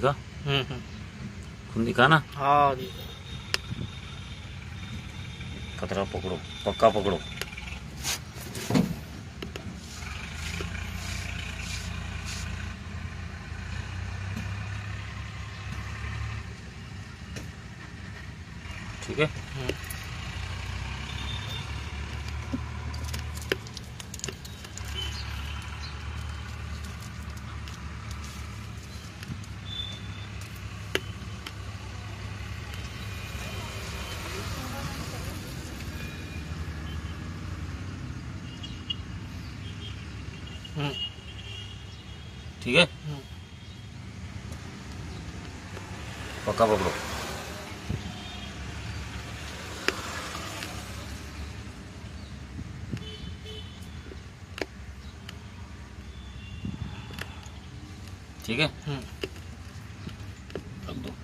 दिखा। खून दिखा ना। हाँ खतरा पकड़ो, पक्का पकड़ो। ठीक है। ठीक है, पक्का पकड़ो। ठीक है, रख दो।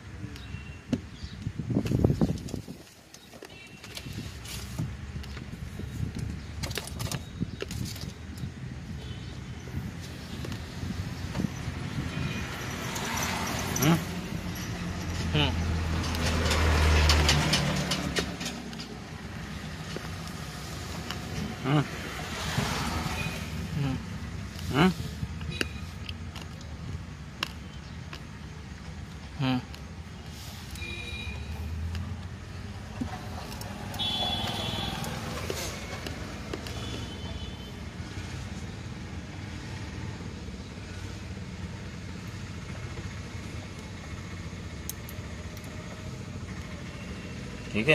ठीक है,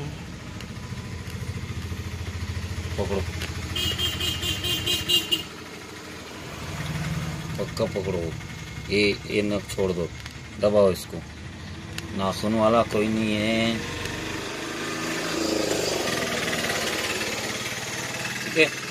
पकड़ो, पक्का पकड़ो। ये नख छोड़ दो, दबाओ इसको। नाखून वाला कोई नहीं है। ठीक है।